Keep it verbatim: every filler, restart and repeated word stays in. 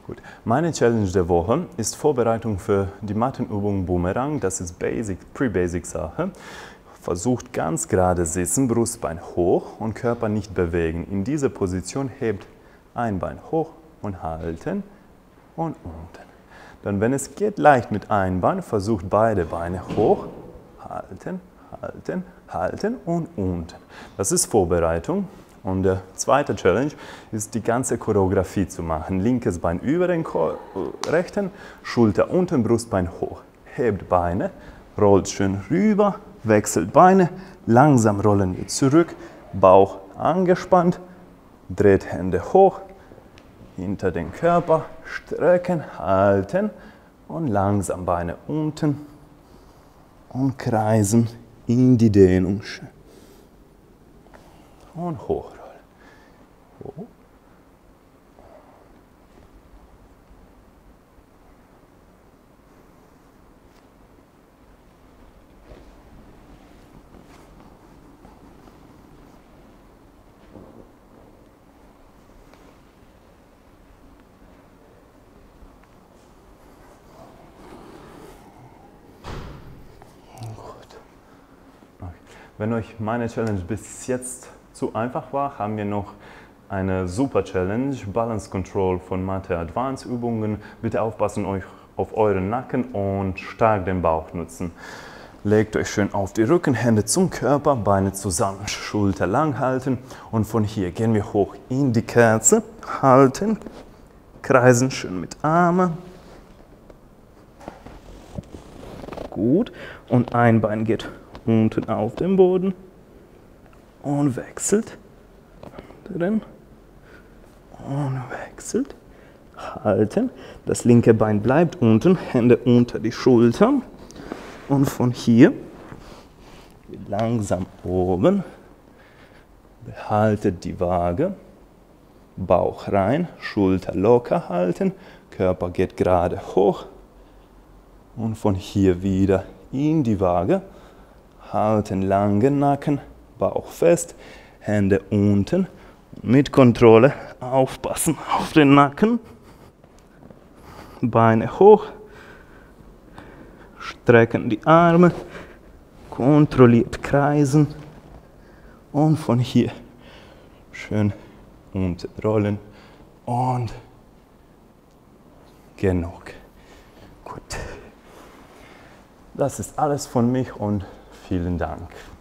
Gut. Meine Challenge der Woche ist Vorbereitung für die Mattenübung Boomerang. Das ist Basic, Pre-Basic-Sache. Versucht ganz gerade sitzen, Brustbein hoch und Körper nicht bewegen. In dieser Position hebt ein Bein hoch und halten und unten. Dann, wenn es geht, leicht mit einem Bein, versucht beide Beine hoch, halten, halten, halten und unten. Das ist Vorbereitung. Und der zweite Challenge ist, die ganze Choreografie zu machen. Linkes Bein über den rechten, Schulter unten, Brustbein hoch. Hebt Beine, rollt schön rüber, wechselt Beine, langsam rollen wir zurück, Bauch angespannt, dreht Hände hoch, hinter den Körper, strecken, halten und langsam Beine unten und kreisen in die Dehnung. Und hochrollen. Hoch. Wenn euch meine Challenge bis jetzt zu einfach war, haben wir noch eine super Challenge, Balance Control von Matte Advanced Übungen. Bitte aufpassen euch auf euren Nacken und stark den Bauch nutzen. Legt euch schön auf die Rücken, Hände zum Körper, Beine zusammen, Schulter lang halten und von hier gehen wir hoch in die Kerze, halten, kreisen schön mit Armen. Gut, und ein Bein geht unten auf den Boden und wechselt, drin und wechselt, halten, das linke Bein bleibt unten, Hände unter die Schultern und von hier langsam oben, behaltet die Waage, Bauch rein, Schulter locker halten, Körper geht gerade hoch und von hier wieder in die Waage, halten langen Nacken, Bauch fest, Hände unten, mit Kontrolle aufpassen auf den Nacken, Beine hoch, strecken die Arme, kontrolliert kreisen und von hier schön unten rollen und genug. Gut. Das ist alles von mich und vielen Dank.